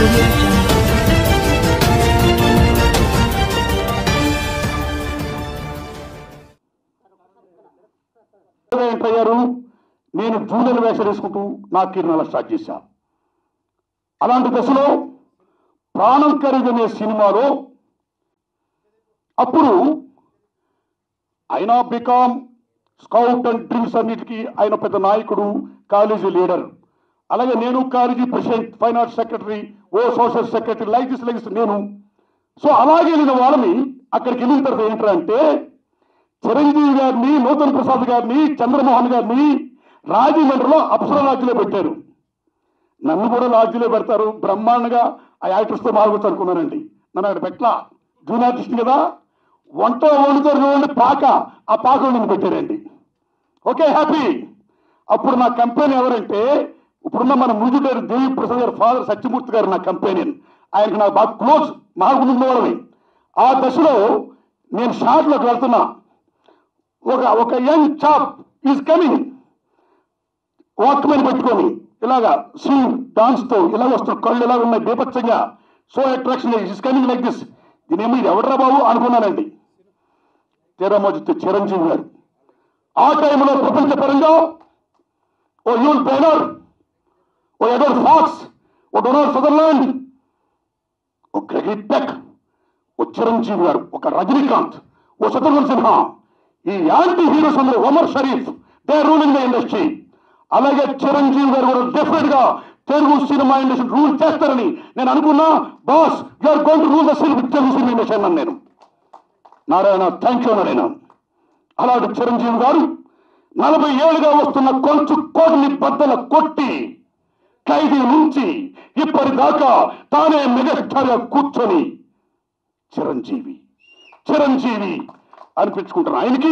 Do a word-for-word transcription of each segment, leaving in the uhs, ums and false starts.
audio jungle. అయ్యారు నేను junior వేషాలు వేసుకుంటూ నా కిరణాల స్టార్ట్ చేశా. అలాంటి దశలో ప్రాణం ఖరీదనే సినిమాలో అప్పుడు ఆయన బీకామ్ స్కౌట్ అండ్ డ్రిల్స్ అన్నిటికీ ఆయన పెద్ద నాయకుడు, కాలేజీ లీడర్. అలాగే నేను college president, fine arts secretary, ఓ social secretary, like this like నేను. సో అలాగే వెళ్ళిన వాళ్ళని అక్కడికి వెళ్ళిన తర్వాత ఏంటంటే చిరంజీవి గారిని, నూతన్ ప్రసాద్ గారిని, చంద్రమోహన్ గారిని రాజమండ్రిలో అప్సర లాడ్జిలో పెట్టారు. నన్ను కూడా లాడ్జిలో పెడతారు బ్రహ్మాండంగా. ఆ యాక్టర్స్తో మాట్లాడుతూ అనుకున్నానండి. నన్ను అక్కడ పెట్టలా, జూనియర్ ఆర్టిస్ట్ కదా, వంట వండుతారు చూడండి పాక, ఆ పాకలో నన్ను పెట్టారండి. Okay, happy. అప్పుడు నా కంపెనీ ఎవరంటే ఇప్పుడున్న మన ముజుడేరు దేవి ప్రసాద్ గారు ఫాదర్ సత్యమూర్తి గారు నా కంపెనీ. ఆయనకు నాకు బాగా క్లోజ్, మాకు వాళ్ళని. ఆ దశలో నేను షాట్లోకి వెళ్తున్నా. ఒక ఒక young chap is coming, walkman పెట్టుకొని ఇలాగా సింగ్ డాన్స్తో ఇలా వస్తున్న, కళ్ళు ఇలా ఉన్నాయి బీభత్సంగా, so attraction is coming like this. దీనేమో ఇది ఎవడరా బాబు అనుకున్నానండి. తీరమోజుతూ చిరంజీవి గారు ఆ టైంలో ప్రపంచపరంగా ఓ యూల్ బెనర్, ఓ ఎడర్ ఫాక్స్, ఓ డొనాల్డ్ సదర్లాండ్, ఓ గ్రెగీ పెక్, ఓ చిరంజీవి గారు, ఒక రజనీకాంత్, ఓ శత్రుఘ్న సిన్హా, ఈ యాంటీ హీరోస్ అందరూ, Omar Sharif, they ruling the industry. అలాగే చిరంజీవి గారు కూడా డెఫినెట్ గా తెలుగు సినిమా ఇండస్ట్రీ రూల్ చేస్తారని నేను అనుకున్నా. Boss, you are going to rule the Telugu cinema industry అన్నాను నేను. Narayana, thank you Narayana. అలాంటి చిరంజీవి గారు నలభై ఏళ్ళుగా వస్తున్న కొంచె కోటిని బద్దల కొట్టి ఖైదీ నుంచి ఇప్పటిదాకా తానే మెగాస్టార్గా కూర్చొని చిరంజీవి చిరంజీవి అనిపించుకుంటున్నాను. ఆయనకి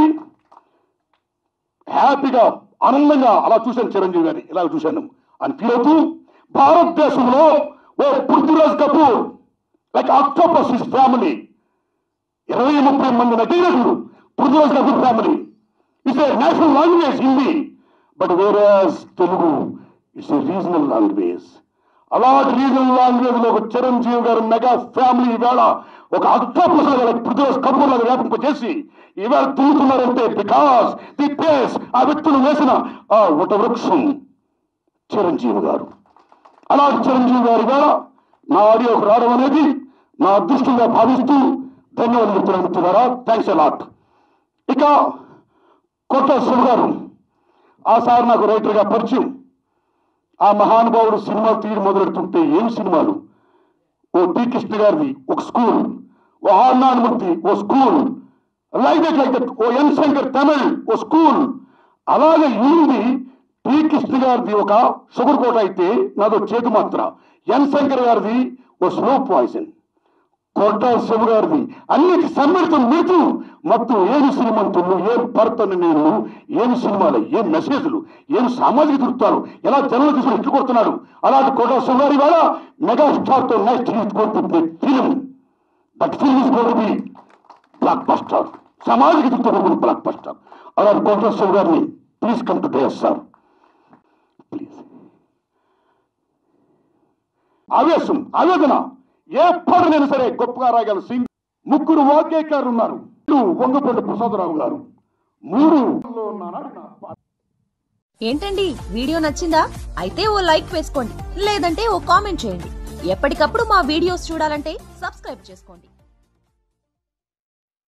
హ్యాపీగా ఆనందంగా అలా చూశాను చిరంజీవి గారిని, ఇలా చూశాను అని ఫీల్ అవుతూ. భారతదేశంలో ఓ Prithviraj Kapoor like octopus his family, ఇరవై ముప్పై మంది నటీనటులు Prithviraj Kapoor family. It's a national language Hindi, but whereas Telugu it's a regional language. అలాంటి రీజనల్ లాంగ్వేజ్ లో ఒక చిరంజీవి గారు మెగా ఫ్యామిలీ ఈవేళ ఒక అక్టోపస్ పృథ్వీరాజ్ కపూర్ లాగా వ్యాపింపజేసి ఈవేళ తిరుగుతున్నారంటే బికాస్ ది పేస్ ఆ వ్యక్తులు వేసిన ఆ వట వృక్షం చిరంజీవి గారు. అలాంటి చిరంజీవి గారు ఈవేళ నా ఆడియోకి రావడం అనేది నా అదృష్టంగా భావిస్తూ ధన్యవాదాలు చెప్తున్నాను మిత్రులారా. Thanks a lot. ఇక కొత్త శివ గారు, ఆ సార్ నాకు రైటర్గా పరిచయం. ఆ మహానుభావుడు సినిమాలు తీయడం మొదలెడుతుంటే ఏం సినిమాలు! ఓ టి కృష్ణ గారిది ఒక స్కూల్, ఓ ఆర్నాన్మూర్తి ఓ school, like that like that ఓ ఎన్ శంకర్ తమిళ్ ఓ స్కూల్. అలాగే ఈయనది టి కృష్ణ గారిది ఒక షుగర్ కోట అయితే నాదో చేతు మాత్ర, ఎన్ శంకర్ గారిది ఓ స్లో పాయిజన్, కోట శివ గారిది అన్నిటి సమ్మిళితం మీటు మొత్తం ఏమి శ్రీమంతులు, ఏం భర్తను నేను, ఏమి సినిమాలు, ఏం మెసేజ్లు, ఏం సామాజిక దృక్తాలు, ఎలా జనాలు తీసుకుని ఇట్లు కొడుతున్నాడు. అలాంటి కోట శివ గారి వాళ్ళ మెగాస్టార్ తో నెక్స్ట్ కోరుకుంటున్న film, that film is going to be blockbuster, సామాజిక దృక్తో బ్లాక్ బస్టర్. అలాంటి కోట శివ గారిని please come to dais sir, please. ఆవేశం, ఆవేదన ఏ పాటనైనా సరే గొప్పగా రాయగల సింగ్. ముగ్గురు వాగ్గేయకారులు ఉన్నారు. వంగపల్లి ప్రసాదరావు గారు, మూడు. ఏంటండి వీడియో నచ్చిందా? అయితే ఓ లైక్ వేసుకోండి, లేదంటే ఓ కామెంట్ చేయండి. ఎప్పటికప్పుడు మా వీడియోస్ చూడాలంటే సబ్స్క్రైబ్ చేసుకోండి.